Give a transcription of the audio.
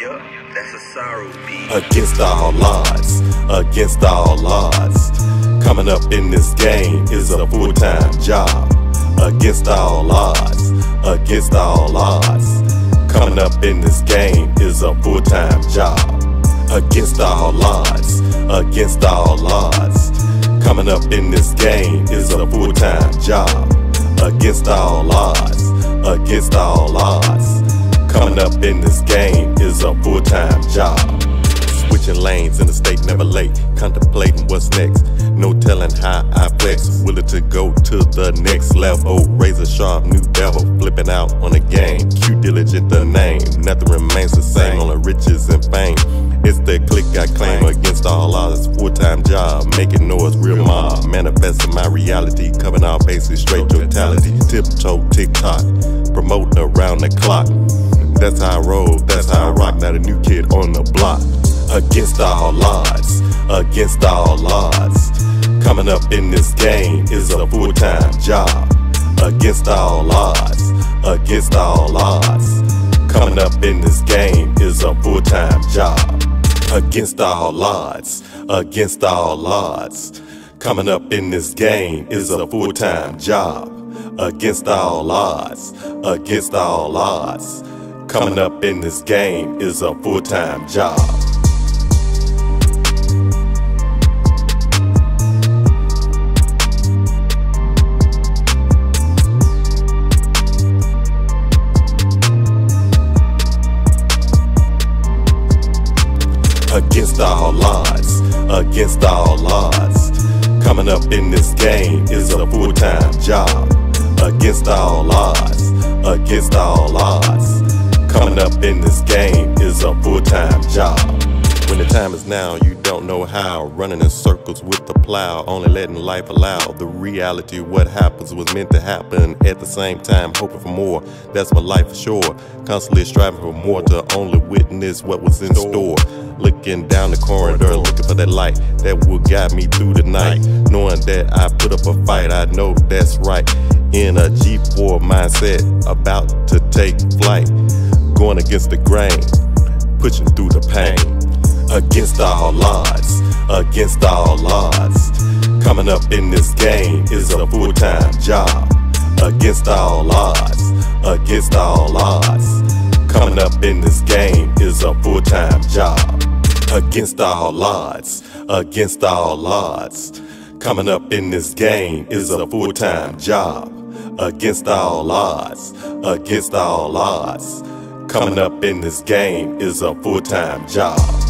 Yup, that's a sorrow beat. Against all odds, against all odds. Coming up in this game is a full-time job. Against all odds, against all odds. Coming up in this game is a full-time job. Against all odds, against all odds. Coming up in this game is a full-time job. Against all odds, against all odds. Coming up in this game is a full-time job. Switching lanes in the state, never late. Contemplating what's next. No telling how I flex. Willing to go to the next level. Razor sharp, new devil. Flipping out on the game. Q diligent the name. Nothing remains the same. Only riches and fame. It's the click I claim. Against all odds, full-time job. Making noise, real mob. Manifesting my reality. Covering all bases, straight totality. Tiptoe, tick-tock. Promoting around the clock. That's how I roll, that's how I rock. Now the new kid on the block. Against all odds, against all odds. Coming up in this game is a full-time job. Against all odds, against all odds. Coming up in this game is a full-time job. Against all odds, against all odds. Coming up in this game is a full-time job. Against all odds, against all odds. Coming up in this game is a full-time job. Against all odds, against all odds. Coming up in this game is a full-time job. Against all odds, against all odds. Coming up in this game is a full-time job. When the time is now, you don't know how. Running in circles with the plow, only letting life allow. The reality of what happens was meant to happen. At the same time, hoping for more. That's my life for sure. Constantly striving for more to only witness what was in store. Looking down the corridor, looking for that light that will guide me through the night. Knowing that I put up a fight, I know that's right. In a G4 mindset, about to take flight. Going against the grain, pushing through the pain. Against all odds, against all odds. Coming up in this game is a full-time job. Against all odds, against all odds. Coming up in this game is a full-time job. Against all odds, against all odds. Coming up in this game is a full-time job. Against all odds, against all odds. Coming up in this game is a full-time job.